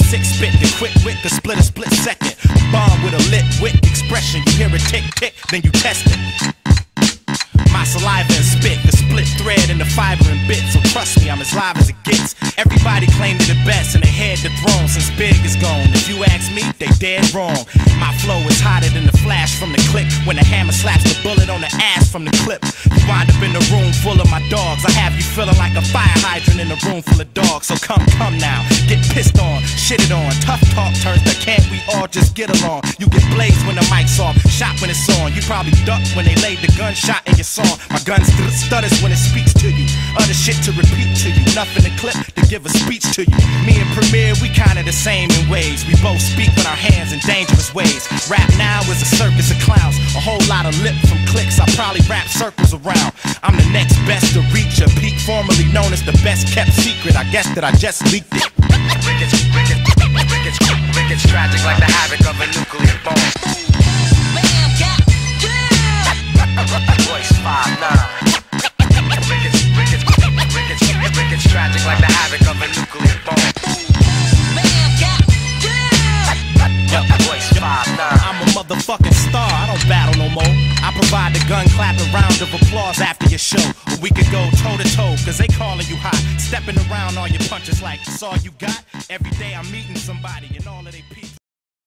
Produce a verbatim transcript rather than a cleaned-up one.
six spit, the quick wit, the split a split second. Bomb with a lit wit expression. You hear it tick tick, then you test it. My saliva and spit, the split thread and the fiber and bit. So trust me, I'm as live as it gets. Everybody claimed it the best and they had the throne since Big is gone. If you ask me, they dead wrong. My flow is hotter than the flash from the click. When the hammer slaps the bullet on the ass from the clip. You wind up in a room full of my dogs. I have you feeling like a fire hydrant in a room full of dogs. So come, come now, get pissed on, shitted on. Tough talk turns to can't we all just get along. You get blazed when the mic's off, shot when it's on. You probably duck when they laid the gunshot in your song. My gun st stutters when it speaks to you. Other shit to repeat to you. Nothing to clip to give a speech to you. Me and Premier, we kinda the same in ways. We both speak with our hands in dangerous ways. Rap now is a circus of clowns. A whole lot of lip from clicks. I probably rap circles around. I'm the next best to reach a peak, formerly known as the best kept secret. I guess that I just leaked it. Rickets, rickets, rickets, rickets, tragic like the havoc of a nuclear bomb. Voice five nine. Rickets, rickets, rickets, rickets, tragic like the havoc of a nuclear bomb. Yo, Voice five nine. I'm a motherfucking star, I don't battle no more. I provide the gun clapping round of applause after your show. Or we could go toe to toe, cause they calling you hot. Stepping around on your punches like it's all you got. Every day I'm meeting somebody and all of they